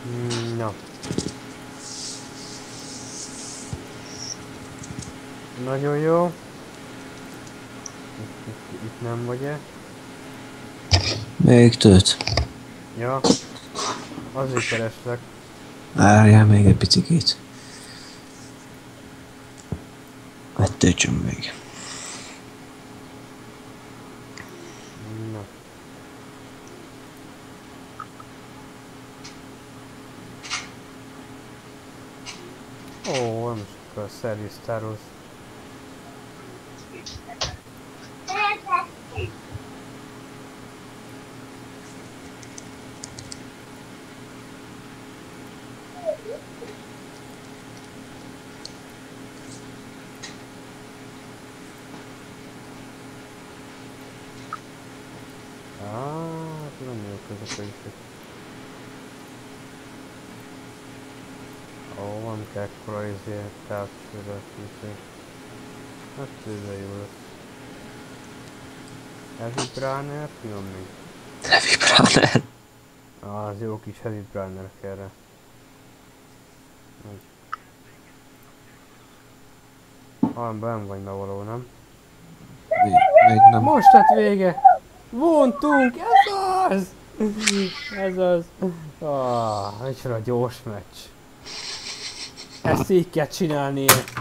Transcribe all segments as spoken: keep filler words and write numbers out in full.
Mm, na. Nagyon jó. Itt, itt, itt nem vagy-e? Még tölt. Ja. Azért kereslek. Várjál még egy picikét. Hát töltsön még. Na. Ó, nem sokkal a szerviztáros. Ah, nem jó közökölések. Ó, van kell ekkora izé, távcsőre, úgyhogy... Hát ez jó lesz. Heavy Brunner, mi van még? Heavy Brunner. Ah, az jó kis Heavy Brunner erre. Ah, benn vagy már való, nem? Még, még nem. Most lett vége! Vontunk! Ez az! Ez az! Ah, micsoda gyors meccs. Ezt így kell csinálni.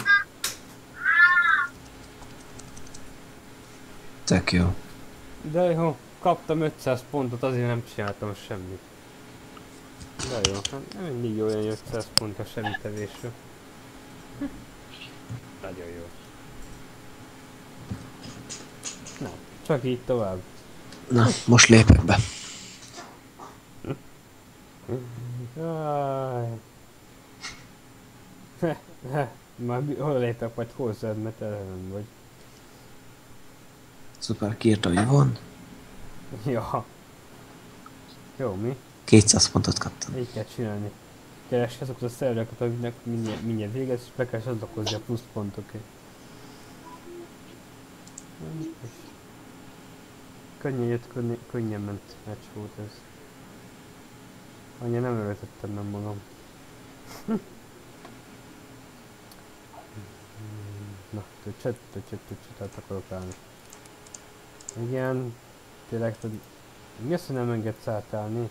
Tök jó. De jó, kaptam ötszáz pontot, azért nem csináltam semmit. De jó, hát nem mindig jó olyan ötszáz pont a semmi tevésről. Nagyon jó. Na, csak így tovább. Na, most lépek be. Jaj. Már hol lépek majd hozzád, mert erre nem vagy. Szuper, kiírta, hogy van. Ja. Jó, mi? kétszáz pontot kaptam. Így kell csinálni. Keresd azokat a szervereket, amiknek mindjárt, mindjárt végez, és be kell csatlakozni a plusz pontokért. Könnyen jött, könnyen, könnyen ment meccs volt ez. Annyira nem erőltettem meg magam. Na, töcset, töcset, töcset, át akarok állni. Igen, tényleg, tud... mi az, hogy nem engedsz átállni?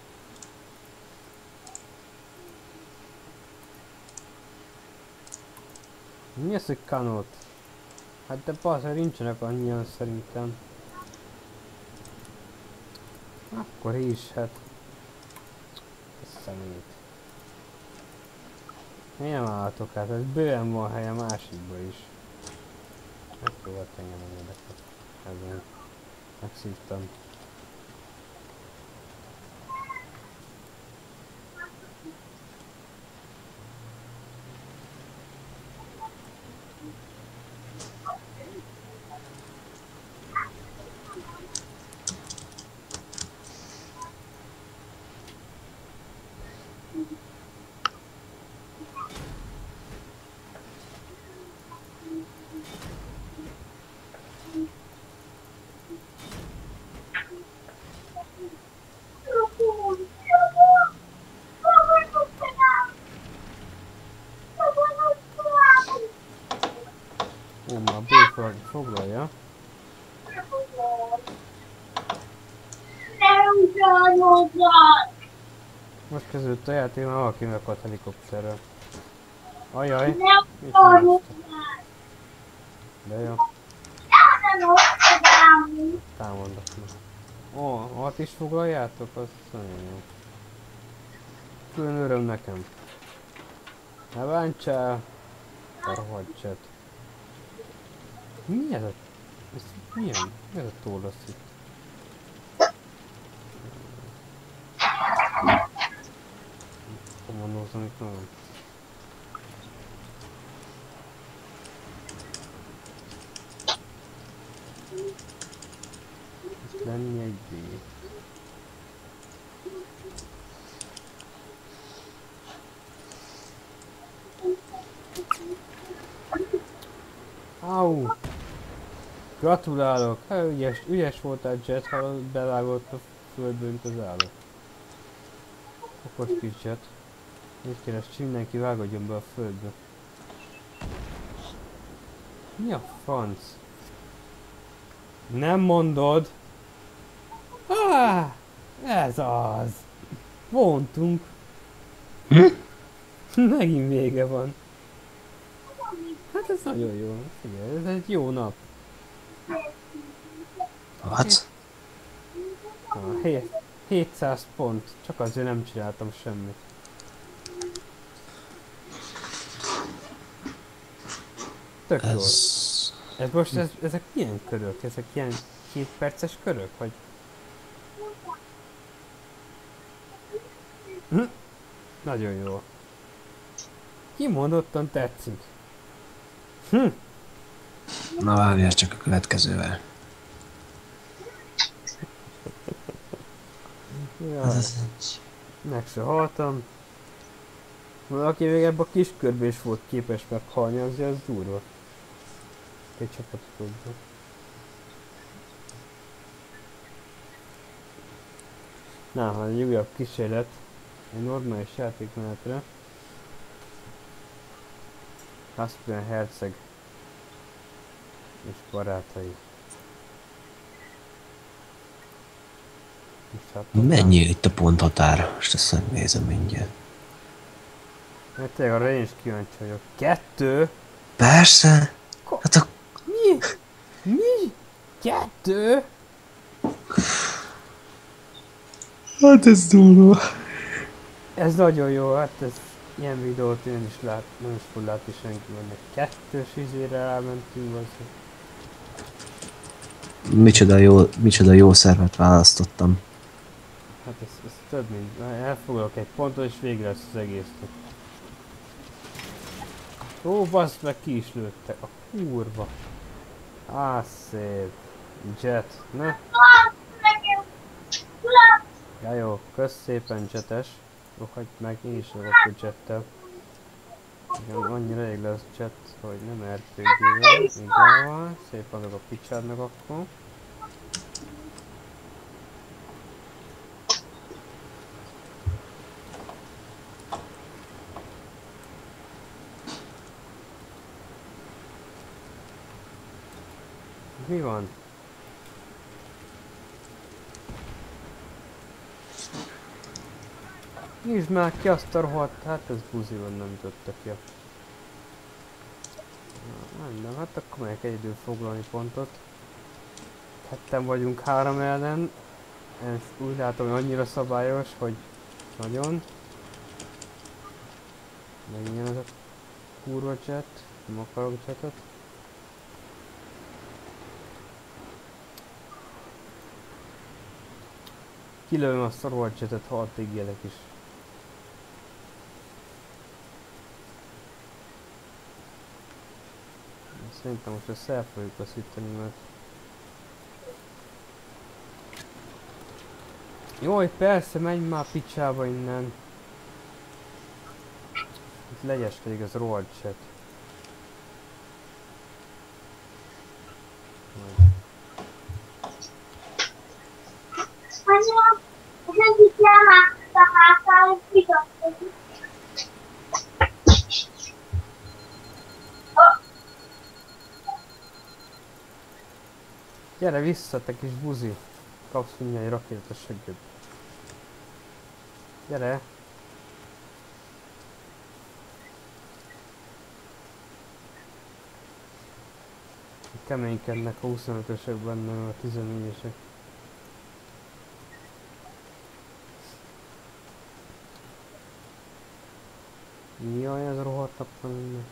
Mi az, hogy kanót? Hát de bazd, nincsenek annyian szerintem. Akkor is, hát... Ez szemét. Én nem állhatok át, ez bőven van helye másikba is. Hát jó, hát engem nem érdekel. Ezen megszívtam. Ó, már B foglalja. Most kezdődött a játék, már valaki megakadt helikopterrel. Ajaj, mit csinálsz? De jó. Támadnak meg. Ó, hat is foglaljátok? Az nagyon jó. Külön öröm nekem. Ne bántsál! A rohadt chat. Mi ez a... Ez milyen? Mi ez a tólasz itt? Komandózom itt nagyon. Itt lenni egy B. Au! Gratulálok! Hát, ügyes, ügyes voltál Jet, ha bevágott a földből, mint az állat. Okos kis jet. Mit keres, mindenki vágodjon be a földbe. Mi a franc? Nem mondod? Ah, ez az! Vontunk. Hm? Megint vége van. Hát ez nagyon jó. Figyelj, ez egy jó nap. What? Ah, hét- hétszáz pont. Csak azért nem csináltam semmit. Tök jó. Ez... Ez most, ez, ezek milyen körök? Ezek ilyen két perces körök? Vagy... Hm? Nagyon jó. Kimondottan tetszik. Hm. Na várjál csak a következővel. Ja, Ez az egy... meg se haltam. Valaki még ebben a kis körben is volt képes meghalni, azért az durva. Egy csapatot dobva. Na, hát egy újabb kísérlet. Egy normális játékmenetre. Caspian herceg és barátai. Most hát Mennyi itt a ponthatár? Most ezt megnézem mindjárt. hát tényleg arra én is kíváncsi vagyok. Kettő? Persze! Hát a... Mi? Mi? Kettő? Hát ez durva. Ez nagyon jó, hát ez ilyen videót én is lát, nem is fog látni senki, hogy kettős izére elmentünk az. Micsoda jó, micsoda jó szervet választottam. Hát ez, ez több mint, elfoglalok egy pontot és végre lesz az egésznek. Ó, bassz meg, ki is lőttek, a kurva. Á, szép. Jet, ne? Ja jó, kösz szépen jetes. Rohagy meg, én is vagyok a jettel. Igen, annyira elég lesz jet, hogy nem er pé gé-vel. Igen van, szép adok a picsádnak akkor. Mi van? Nyisd már ki azt a rohadt, hát ez buzi van, nem ütötte ki. Na, nem, hát akkor megyek egyedül foglalni pontot. Ketten vagyunk három ellen. Ez úgy látom, hogy annyira szabályos, hogy nagyon. Megint ez a kurva chat, nem akarok chatot. Kilőm azt a rohadt chatet, ha addig élek is. Szerintem most ezt el fogjuk veszíteni, mert... Jaj, persze, menj már picsába innen! Itt legyeskedik az rohadt chat. Gyere vissza, te kis buzi! Kapsz mindjárt egy rakétát a segged. Gyere! Keménykednek a huszonötösök benne, a tizennégyesek. Jaj, ez a rohadt nap van innen.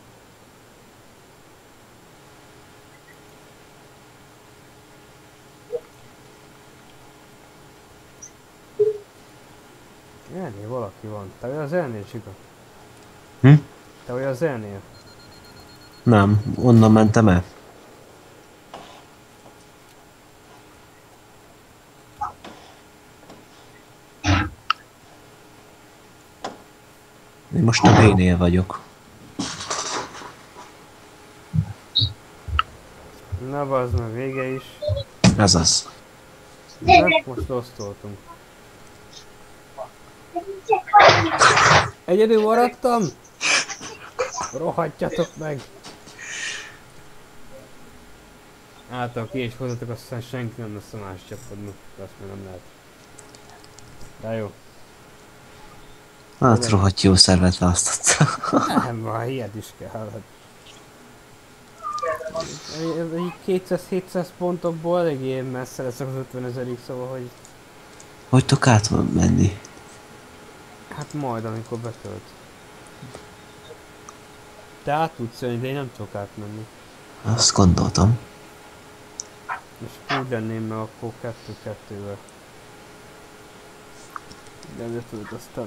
Elnél valaki van. Te vagy az elnél, Csika? Hm? Te vagy az elnél? Nem, onnan mentem el. Én most a B-nél vagyok. Na bazd meg, vége is. Ez az. Na, most osztoltunk. Egyedül maradtam? Rohadjatok meg! Által ki és hozzatok, aztán senki nem lesz a más csapatnak, azt meg nem lehet. De jó. Hát rohadt jó szervet választotta. Nem, már ilyet is kell. Hát. Így kétszáz-hétszáz pontokból eléggé messze lesz az ötven ezerig, szóval hogy... Hogy tudok át menni? Hát majd, amikor betölt. Te át tudsz jönni, de én nem tudok átmenni. Azt gondoltam. És úgy lenném meg akkor kettő-kettővel. De betölt aztán...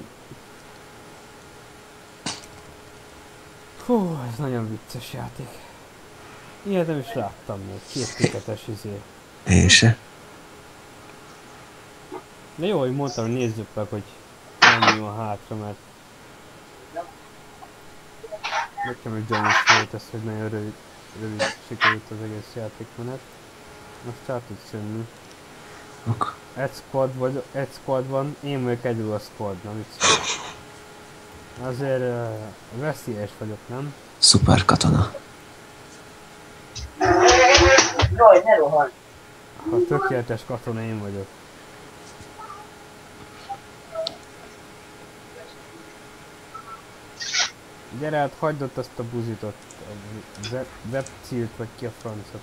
Hú, ez nagyon vicces játék. Ilyet nem is láttam még, két tiketes izé. Én se. De jó, hogy mondtam, hogy nézzük meg, hogy mennyi van hátra, mert... Nekem egy gyanús volt ez, hogy nagyon rövid, rövid sikerült az egész játékmenet. Most át tudsz jönni. Ok. Egy squad, vagy, egy squad van, én vagyok egyedül a squad, na mit szól? Azért uh, veszélyes vagyok, nem? Szuper katona. Jaj, ne rohanj! A tökéletes katona én vagyok. Gyere hát, hagyd ott azt a buzitot, a web, webcilt vagy ki a francot.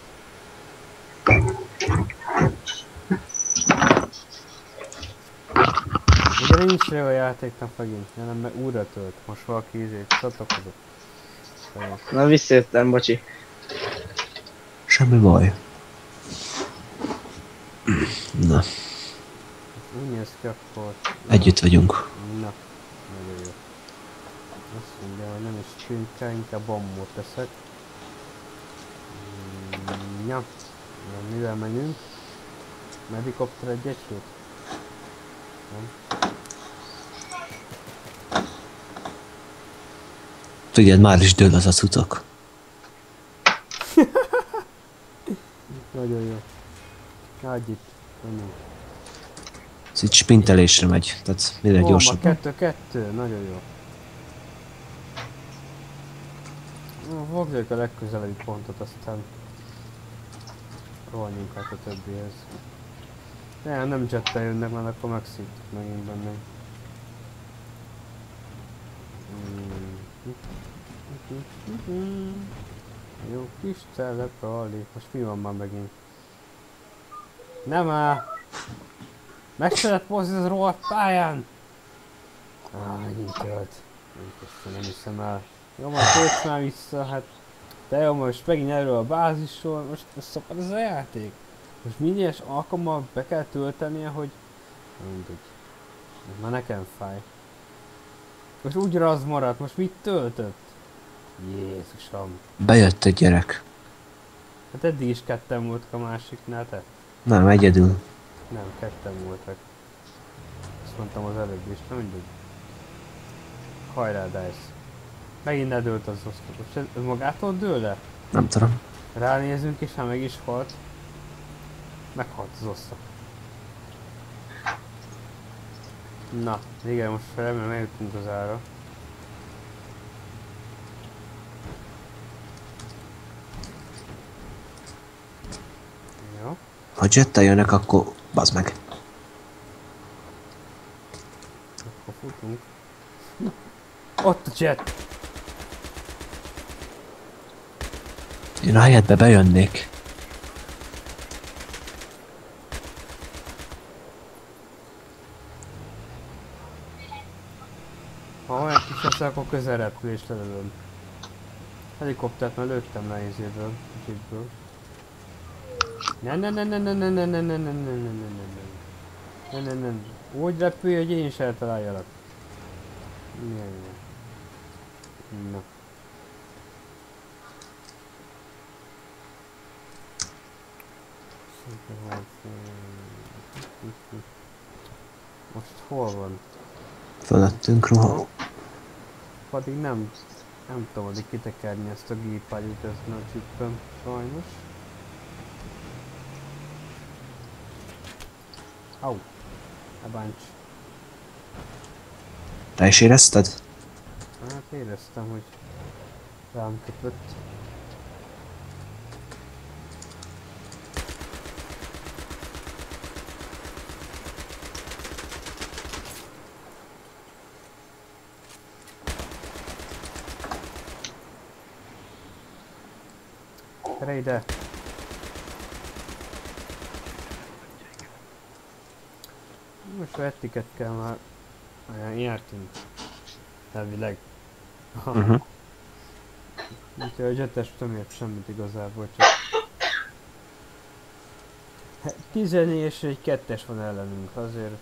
Ugye nincs rá a játéknak megint, hanem meg újra tölt, most valaki ízét csatlakozott. Na visszajöttem, bocsi. Semmi baj. Na, Úgy néz ki akkor... együtt vagyunk. Na, nagyon jó. Azt mondja, hogy nem is csünkkel, inkább bombot teszek. Mm, ja, na, mivel menjünk? Medikopter egy egység? Nem? Tudjad, már is dől az a cucok. Nagyon jó. Hagyj itt, menjünk. Ez itt spintelésre megy, tehát mire Ó, ma gyorsabb. kettő-kettő, nagyon jó. Na, fogjuk a legközelebbi pontot, aztán rohanjunk át a többihez. Ne, nem jettel jönnek, mert akkor megszívtuk megint benne. Mm. Jó kis telepali. Most mi van már megint? Nem áll! Meg se lett mozni az rohadt pályán! Á, megint tölt. Nem hiszem el. Jó, majd tölts már vissza, hát... De jó, most megint erről a bázisról, most szakad ez a játék. Most minden alkalommal be kell töltenie, hogy... Mindegy. Ez már nekem fáj. Most úgy az maradt, most mit töltött? Jézusom. Bejött egy gyerek. Hát eddig is ketten voltak a másiknál, te? Nem, egyedül. Nem, ketten voltak. Azt mondtam az előbb is, nem mindegy. Hajrá, Dice. Megint ledőlt az oszlop. Ez magától dől le? Nem tudom. Ránézünk és hát meg is halt. Meghalt az oszlop. Na, igen, most remélem eljutunk az ára. Jó. Ha jettel jönnek, akkor bazd meg. Akkor futunk. Ott a jet! Én a helyedbe bejönnék. Ha olyan kis lesz, akkor közelrepülést lelövöm. Helikoptert már lőttem le izéből, zsitből. Ne ne ne ne ne ne ne ne ne ne ne ne ne ne ne ne ne ne úgy repülj, hogy én is eltaláljalak. Milyen jó. Na. Most hol van? Fölöttünk rohan. Pedig nem, nem tudom addig kitekerni ezt a gépágyút ezen a csüppön, sajnos. Au! Ne bánts! Te is érezted? Hát éreztem, hogy rám köpött. Gyere ide! Most vertiket kell már... Olyan nyertünk. Elvileg. Uh-huh. Úgyhogy a jetes nem ért semmit igazából, csak... tizennégy és egy kettes van ellenünk, azért...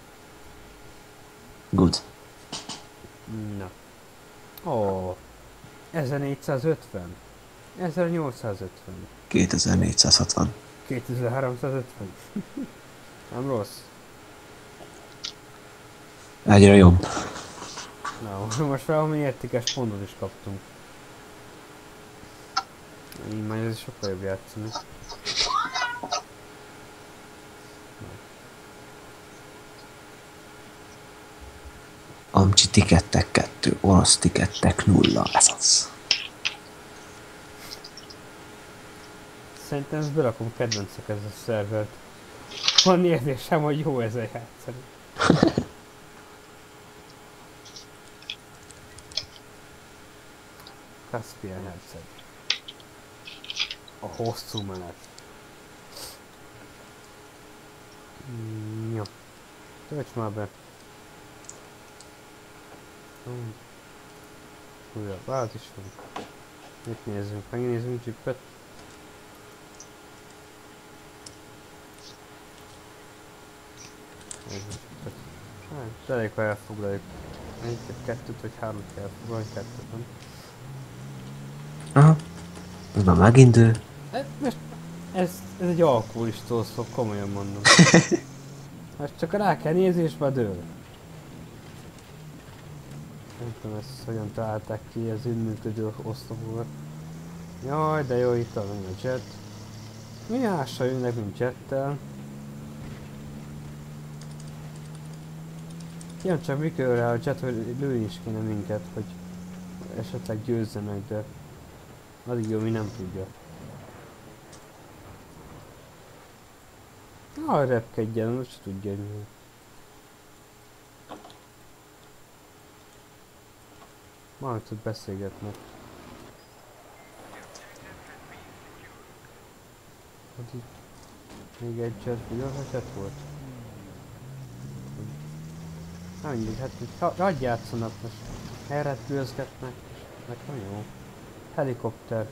Good. Na. Ó, oh, ezernégyszázötven. ezernyolcszázötven. kétezer-négyszázhatvan. kétezer-háromszázötven. Nem rossz. Egyre jobb. Na, most valami értékes pontot is kaptunk. Így már ez sokkal jobb játszani. Amcsi tikettek kettő, orosz tikettek nulla, ez az. Szerintem ezt berakom kedvencek ez a szervert. Van érzésem, hogy jó ezzel játszani. Caspian herceg. A hosszú menet. Mm, jó. Tölts már be. Hmm. Újra, vált is van. Mit nézzünk? Megnézzünk chipet. Hát, elég, ha elfoglaljuk. Egyiket, kettőt vagy hármat kell elfoglalni, kettőt, nem? Aha. Ez már megint ő. E, most ez, ez egy alkoholistól szó, komolyan mondom. Most csak rá kell nézni és már dől. Nem tudom ezt hogyan találták ki, ez így működő oszlopóval. Jaj, de jó, itt van a jet. Mi ással jönnek, mint jettel. Igen, csak mikor rá a jet, hogy lőni is kéne minket, hogy esetleg győzzenek, de addig jó, mi nem tudja. Na, repkedjen, most tudja, hogy mi. Majd tud beszélgetnek. Addig még egy jet, ugyan a jet volt? Nem mindig, hát ha, hagyj játszanak most. Elrepülözgetnek, meg nem jó. Helikopter.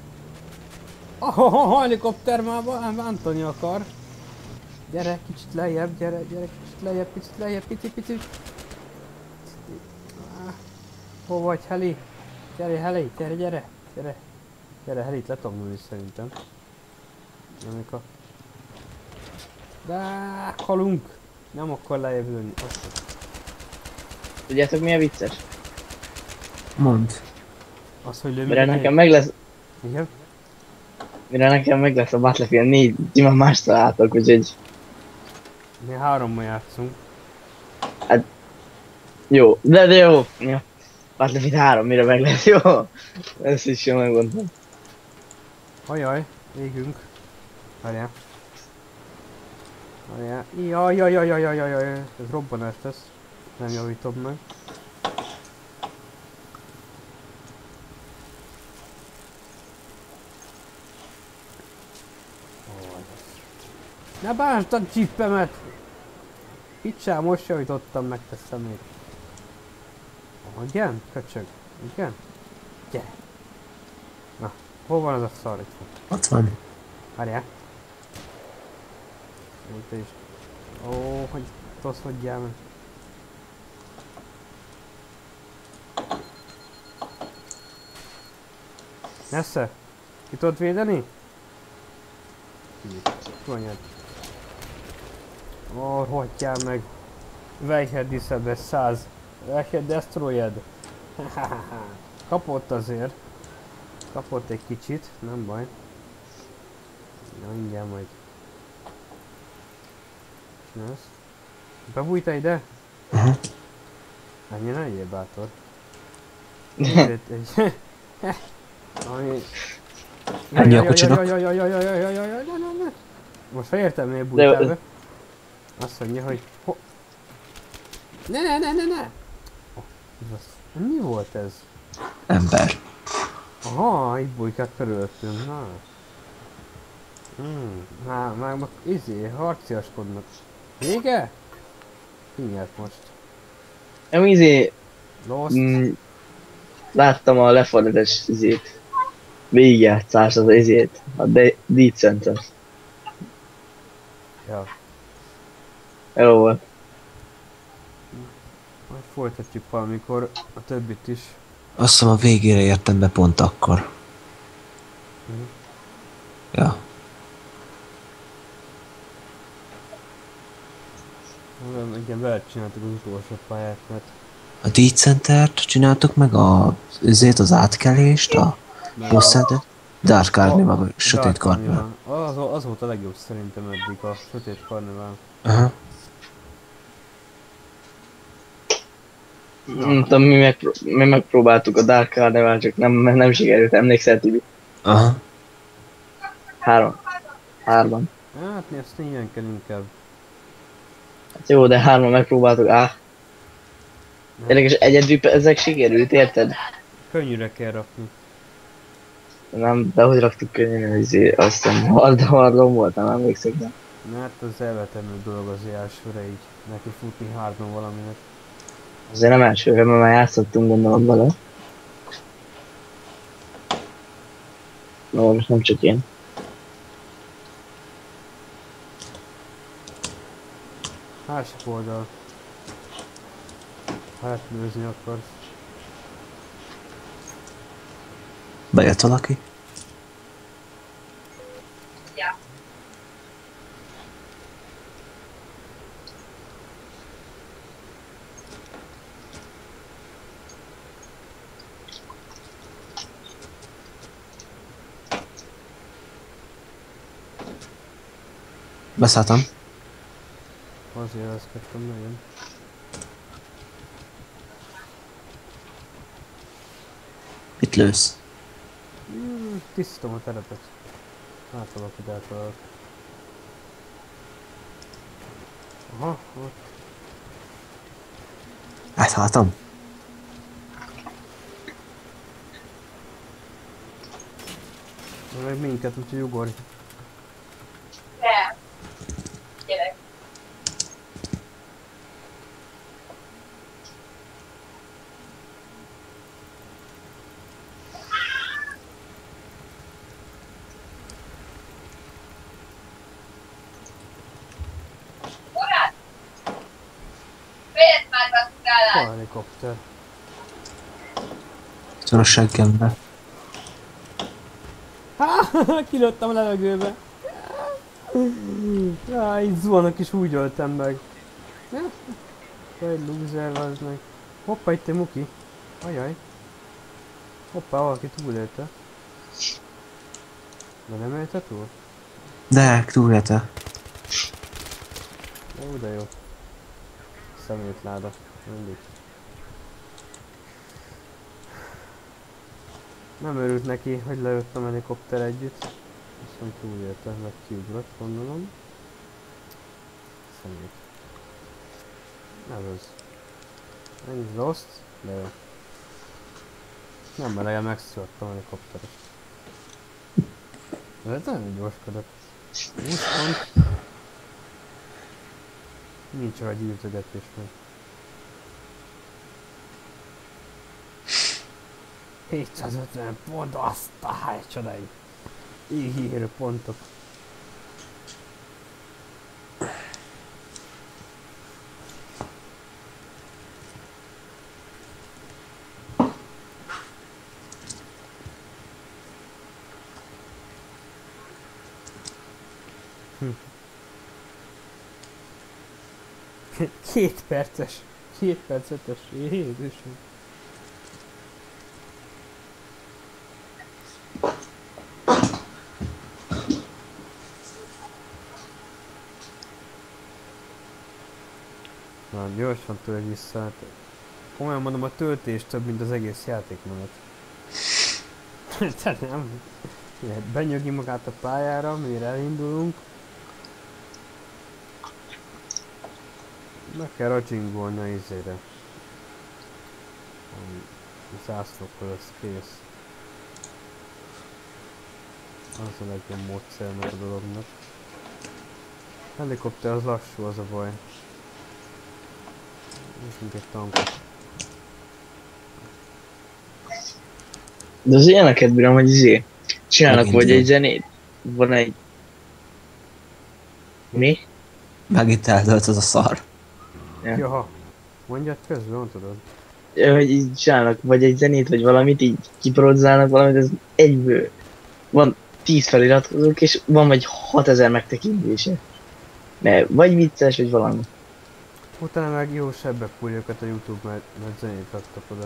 Oh, helikopter már bántani akar. Gyere, kicsit lejjebb, gyere, gyere, kicsit lejjebb, picit lejjebb, pici, pici. Ah, hol vagy, Heli? Gyere, Heli, gyere, gyere, gyere. Gyere, Helit le tudom lőni szerintem. Amikor... De halunk. Nem akar lejjebb lőni. Tudjátok mi a vicces? Mondd. Az, hogy lő Mire nekem meg lesz... Igen? Mire nekem meg lesz a Battlefield négy, ti már más találtok, úgyhogy... Mi hárommal játszunk. Hát... Jó, de, de jó. jó. Battlefield három, mire meg lesz, jó? Ezt is jól megmondtam. Ajaj, égünk. Várjál. Várjál. Jaj, jaj, jaj, jaj, jaj, jaj, jaj. Ez robbanás lesz. Nem javítom meg. Ne bánsd a csippemet! Picsá, most javítottam meg, te szemét. Igen? Köcsög. Igen? Gyere. Na, hol van az a szar itt? Ott van. Várjál. Ó, te is. Ó, hogy toszodjál meg. Nesze? Ki tudod védeni? Konyad. Ó, hagyjál meg. Weiher Disable száz. Weiher Destroyed. Kapott azért. Kapott egy kicsit, nem baj. Na, mindjárt majd. Csinálsz. Bebújta ide? Uh-huh. Ennyi ne legyél bátor. Ezért egy... Ami... Ennyi a kocsinak. Most ha értem, miért De- bújtál be. Azt mondja, hogy... Ho... Ne, ne, ne, ne, ne! Oh, mi volt ez? Ember. Aha, itt bujkált körülöttünk, na. Hmm, hát már, már izé, harciaskodnak. Vége? Ki nyert most? Nem izé, Lost? mm, láttam a lefordítás izét. Végigjátszás az izét. A De- Deed Center. Ja, Jó volt. majd folytatjuk valamikor a többit is. Azt hiszem a végére értem be pont akkor. Mhm. Ja. Olyan, igen, veled csináltuk az utolsó pályát, mert... A Deed Center-t csináltuk meg, a, ezért az átkelést, a mert boss center Dark Carnival, a- vagy a Sötét Dark Carnival. Carnival. Az, az volt a legjobb szerintem eddig, a Sötét Carnival. Aha. Nem tudom, mi, megpró- mi megpróbáltuk a Dark Carnival, csak nem, nem sikerült, emlékszel Tibi? Aha. Három. Hárman. Hát mi azt négyen kell inkább. Hát jó, de hárman megpróbáltuk, áh. Nem. Érdekes, egyedül ezek sikerült, érted? Könnyűre kell rakni. Nem, de hogy raktuk könnyen, izé, azt hiszem, harda hardon volt, nem emlékszek, de. Mert az elvetemű dolog az elsőre így. Neki futni hardon valaminek. Azért nem elsőre, mert már játszottunk gondolom vele. No, most nem csak én. Másik oldal. Hát nőzni akarsz. Bejött valaki? Beszálltam. Azért azt kettem nagyon. Itt lősz. Mm, tisztítom a terepet. Hát valakit eltalálok. Aha, ott. Átszálltam. Meg minket, úgyhogy ugorj. Nem. Gyerek. Murat! Miért már vacukálás? Hol a helikopter? Szoros seggembe. Ha, kilőttem a levegőbe. Jaj, így zuhanok és úgy öltem meg. Egy loser az meg. Hoppá, itt egy muki. Ajaj. Hoppá, valaki túlélte. De nem élte túl? De, túlélte. Ó, de jó. Szemétláda. Mindig. Nem örült neki, hogy lejöttem a helikopter együtt. Viszont túlélte, meg kiugrott, gondolom. Szemét. Ez az. Ennyi lost, de jó. Nem elege megszörtem a helikopterest. De ez nem gyorskodott. húsz pont. Nincs rá gyűjtögetés meg. hétszázötven pont, azt a háj csodáig. Ígérő pontok. Hm. Két perces. Két perc ötös. Jézusom. Na, gyorsan tőle vissza. Hát Komolyan mondom, a töltés több, mint az egész játékmenet. Tehát nem... Benyögi magát a pályára, mire elindulunk. Meg kell rajingolni a izére. A zászlókkal lesz kész. Az a legjobb módszer ennek a dolognak. Helikopter az lassú, az a baj. Nézzünk egy tankot. De az ilyeneket bírom, hogy izé, csinálnak Megint vagy jó. egy zenét, van egy... Mi? Megint eldölt az a szar. Ja. Jaha, mondjad közben, nem tudod. Ö, Hogy így csinálnak vagy egy zenét, vagy valamit, így kiproducálnak valamit, ez egyből. Van tíz feliratkozók, és van vagy hatezer megtekintése. Ne, vagy vicces, vagy valami. Utána meg jó sebbek puljokat a YouTube, mert, mert zenét raktak oda.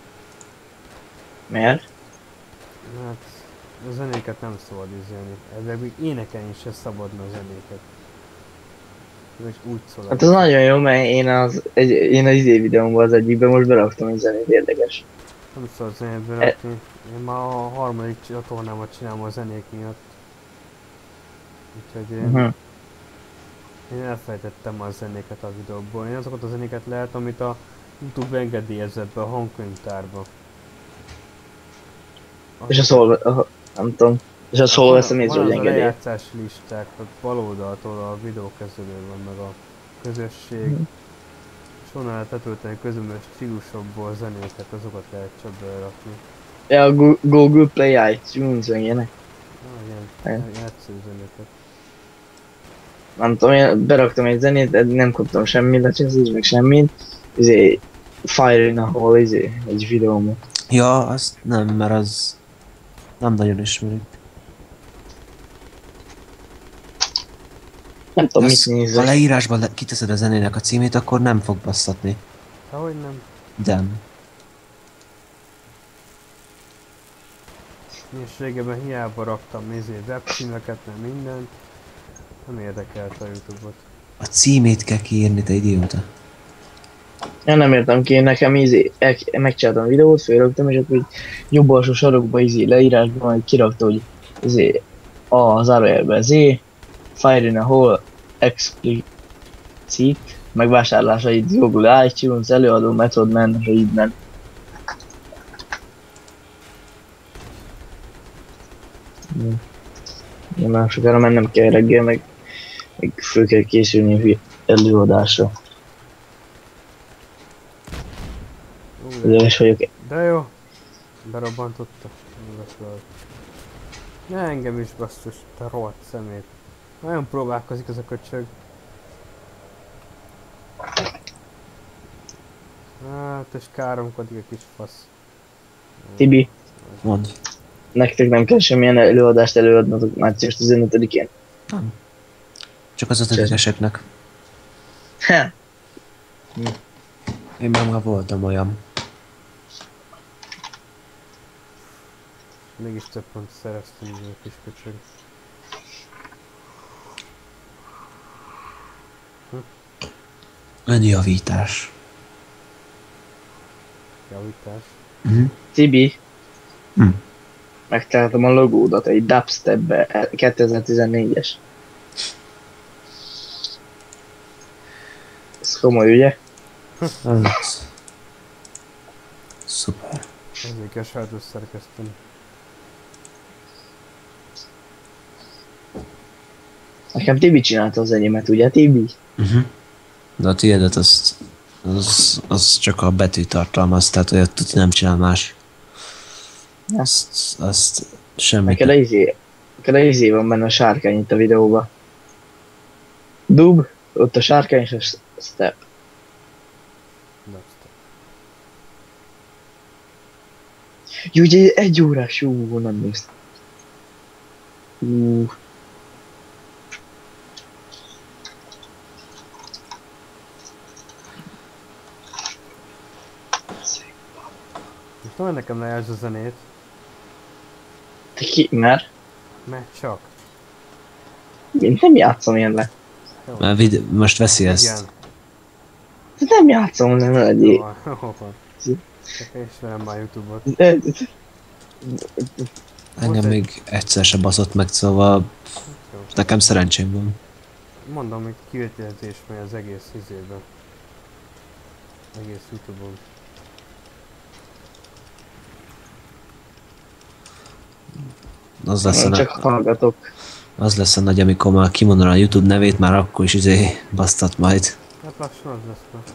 Mert? Hát, a zenéket nem szabad izélni. Ezzel még énekelni se szabadna a zenéket. És úgy szól. Hát az nagyon jó, mert én az, egy, én az izé videómban az egyikben most beraktam egy zenét, érdekes. Nem szabad zenét berakni. Én már a harmadik csatornámat csinálom a zenék miatt. Úgyhogy én, Uh-huh. én elfelejtettem a zenéket a videóból. Én azokat a zenéket lehet, amit a YouTube engedélyezett be a hangkönyvtárba. És a szól, a, nem tudom, és a szól veszem észre, van hogy az a engedély. lejátszási listák, ott bal oldaltól a videókezelő van, meg a közösség. Mhm. És onnan lehet letölteni közömbös stílusokból zenéket, azokat lehet csak berakni. Ja, a Gu- Google Play iTunes, meg ilyenek. Ah, ilyen, Igen. ilyen egyszerű zenéket. Nem tudom, én beraktam egy zenét, de nem kaptam semmi lecseszést, meg semmit. Izé, Fire in a Hole, izé, egy videóm. Ja, azt nem, mert az nem nagyon ismerik. Nem tudom, mit Azt, ha nézek. leírásban le- kiteszed a zenének a címét, akkor nem fog basszatni. Dehogy nem. De. És régebben hiába raktam nézé webcímeket, nem mindent. Nem érdekelt a YouTube-ot. A címét kell kiírni, te idióta. Én nem értem ki, nekem izé, el- megcsináltam a videót, fölrögtem, és akkor így jobb alsó sarokba izé leírásban majd kirakta, hogy izé a zárójelben Z, Fire in a Hole, explicit, megvásárlásait Google iTunes, előadó Method Man, Readman. Hmm. Ja, már sokára mennem kell reggel, meg, meg föl kell készülni a hülye előadásra. Ú, Ügyes vagyok. de jó. Berobbantotta. Ne engem is basszus, te rohadt szemét. Nagyon próbálkozik ez a köcsög. Hát, és káromkodik a kis fasz. Tibi, Mondd. nektek nem kell semmilyen előadást előadnotok március tizenötödikén. Nem. Csak az ötödikeseknek. Ha, Én már már voltam olyan. Mégis több pont szereztem, ez a kis köcsög. Önjavítás. Javítás. Mhm. Tibi, Hm. megtaláltam a logódat egy dubstepbe, kétezer-tizennégyes. Ez komoly, ugye? Ez... Szuper. Ezért kell sajátos szerkeszteni. Nekem Tibi csinálta az enyémet, ugye Tibi? Uh-huh. De a tiédet azt, az, az csak a betű tartalmaz, tehát olyat tudni nem csinál más. Ja. Azt, azt semmit. Neked a izé, neked a izé van benne a sárkány itt a videóban. Dub, ott a sárkány és a s- step. Dubstep. Jó, ugye egy órás, jó, honnan néztem. Ú, Most nem nekem lejátsz a zenét, te ki, mert mert csak. én nem játszom ilyen le. Jó. Már vid- most veszi ezt. Igen. De nem játszom, nem egy... Jó, jó van. Csak ismerem már Youtube-ot. Engem még egyszer se baszott meg, szóval Jó. nekem szerencsém van. Mondom, hogy kivetéltés megy az egész izében. Egész Youtube-on. Az lesz, a, Csak hallgatok. az lesz a nagy, amikor már kimondom a YouTube nevét, már akkor is izé basztat majd. Hát lassan az lesz már.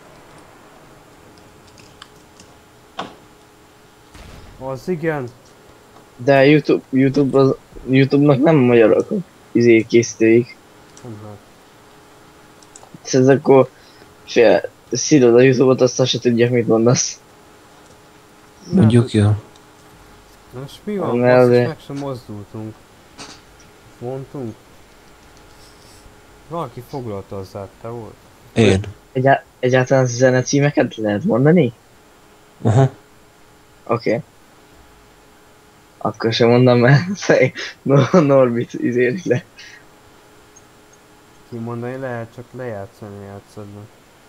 Az igen. De YouTube, YouTube az, YouTube-nak nem magyarok izé készítőik. Nem hát. Ez akkor fél, szírod a YouTube-ot, aztán se tudják, mit mondasz. Mondjuk jó. Na és mi van? Ne, Basszus, de- meg sem mozdultunk. Mondtunk. Valaki foglalta hozzá, te volt? Én. Egyá egyáltalán zene címeket lehet mondani? Aha. Oké. Okay. Akkor sem mondom, mert fej, no, Norbit izéli le. Kimondani lehet, csak lejátszani játszod be.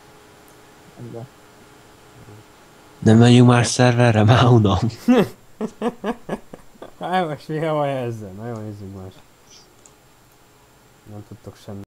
Nem menjünk már szerverre, már unom. Hát most mi van ezzel? Na jó, nézzük más. Nem tudtok semmit.